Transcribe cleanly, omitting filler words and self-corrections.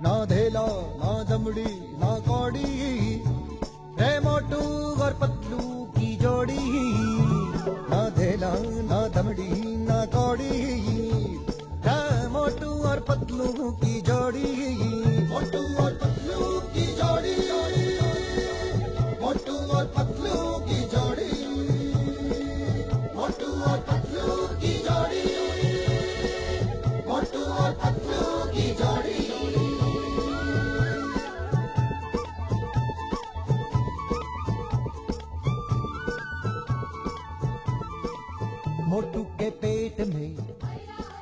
ना धेला ना दमड़ी ना कौड़ी, रे मोटू और पतलू की जोड़ी। ना धेला ना दमड़ी ना कौड़ी, रे मोटू और पतलू की जोड़ी। मोटू और पतलू की जोड़ी, मोटू और पतलू की जोड़ी, मोटू और पतलू की जोड़ी, मोटू और पतलू की जोड़ी। मोटू के पेट में